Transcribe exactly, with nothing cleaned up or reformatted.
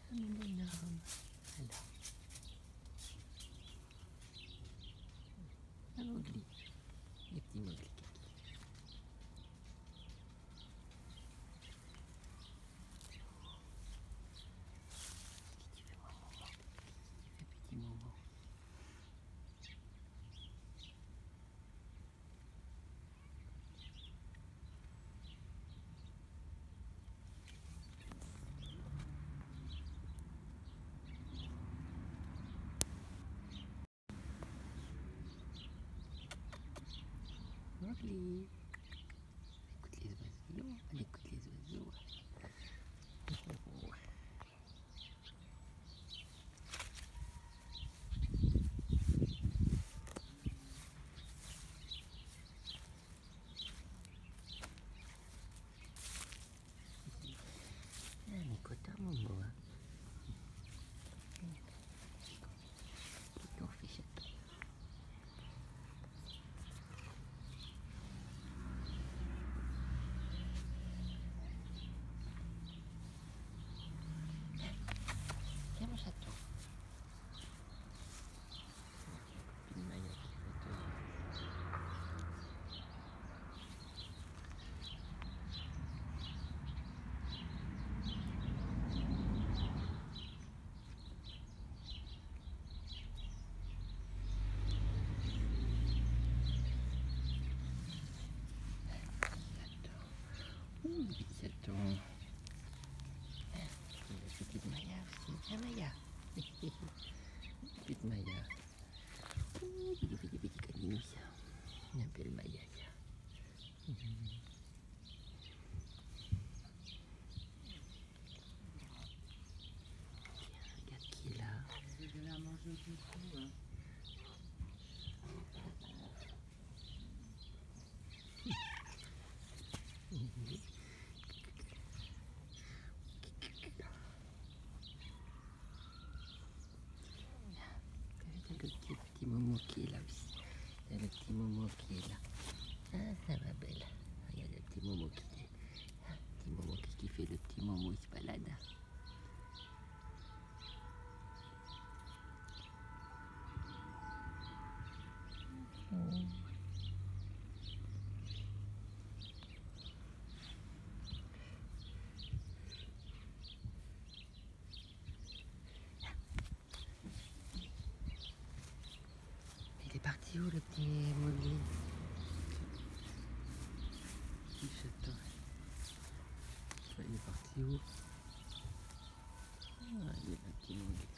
Un bonhomme. Alors. Un Mowgli. Les petits Mowgli. Mowgli. Écoute les oiseaux, elle écoute les oiseaux. Oh. Ah, mais content Momo, hein. Qu'est-ce qu'on fait chaton? Viens mon chaton. Une Maya qui fait toi. Ouh, chaton. La petite Maya aussi. Viens Maya. Petite Maya. Ouh, petit petit petit caninouille. On appelle Maya. Mmh. Regarde qui est là. Je vais la manger du coup. Hein. Le petit, petit Momo qui est là aussi. Il y a le petit Momo qui est là. Ah, ça va belle. Regarde le petit Momo qui est. Ah, petit Momo, qu'est-ce qu'il fait le petit Momo? Il se balade. Mmh. Il est parti où le petit Mowgli? Petit chaton. Il est parti où? Ah, il est le petit Mowgli.